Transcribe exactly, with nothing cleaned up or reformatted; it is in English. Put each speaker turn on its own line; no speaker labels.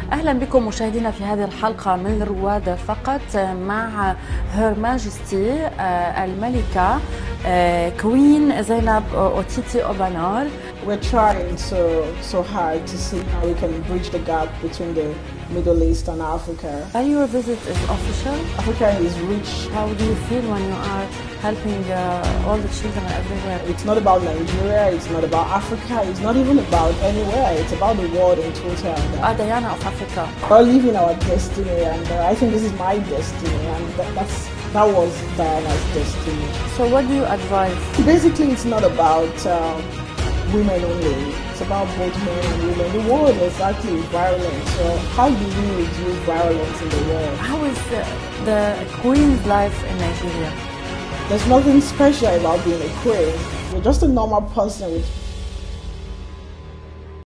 أهلا بكم مشاهدينا في هذه الحلقة من رواد فقط مع Her Majesty الملكة كوين زينب أوتيتي أوبانور.
We're trying so so hard to see how we can bridge the gap between the Middle East and Africa.
Are your visit is official?
Africa is rich.
How do you feel when you are helping uh, all the children everywhere?
It's not about Nigeria, it's not about Africa, it's not even about anywhere, it's about the world in total.
You are Diana of Africa.
We're living our destiny, and uh, I think this is my destiny, and that, that's that was Diana's destiny.
So what do you advise?
Basically, it's not about um, women only. It's about both men and women. The world is actually violent. So how do we reduce violence in the world?
How is the, the queen's life in Nigeria?
There's nothing special about being a queen. You're just a normal person with